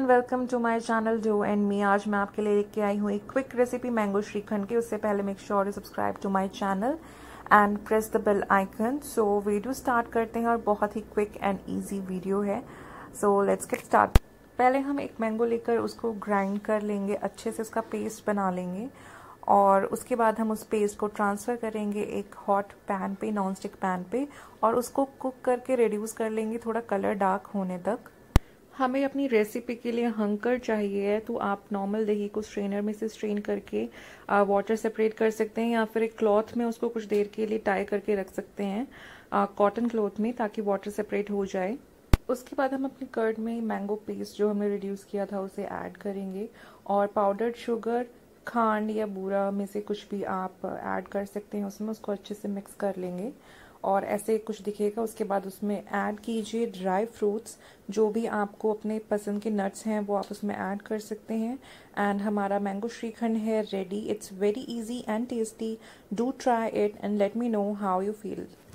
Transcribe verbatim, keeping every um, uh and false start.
Welcome to my channel do and me. आज मैं आपके लिए लेके आई हूँ एक क्विक रेसिपी मैंगो श्रीखंड की। उससे पहले make sure you subscribe to my channel and press the bell icon. So video start करते हैं और बहुत ही क्विक एंड इजी वीडियो है। So let's get start. पहले हम एक मैंगो लेकर उसको ग्राइंड कर लेंगे, अच्छे से उसका पेस्ट बना लेंगे और उसके बाद हम उस पेस्ट को ट्रांसफ़र करेंगे एक हॉट पैन पे, नॉन स्टिक पैन पे, और उसको कुक करके रिड्यूस कर लेंगे थोड़ा कलर डार्क होने तक। हमें अपनी रेसिपी के लिए हंकर चाहिए, तो आप नॉर्मल दही को स्ट्रेनर में से स्ट्रेन करके वाटर सेपरेट कर सकते हैं या फिर एक क्लॉथ में उसको कुछ देर के लिए टाई करके रख सकते हैं, कॉटन क्लॉथ में, ताकि वाटर सेपरेट हो जाए। उसके बाद हम अपने कर्ड में मैंगो पेस्ट जो हमने रिड्यूस किया था उसे ऐड करेंगे और पाउडर्ड शुगर, खांड या बूरा में से कुछ भी आप ऐड कर सकते हैं उसमें। उसको अच्छे से मिक्स कर लेंगे और ऐसे कुछ दिखेगा। उसके बाद उसमें ऐड कीजिए ड्राई फ्रूट्स, जो भी आपको अपने पसंद के नट्स हैं वो आप उसमें ऐड कर सकते हैं। एंड हमारा मैंगो श्रीखंड है ready. It's very easy and tasty. Do try it and let me know how you feel.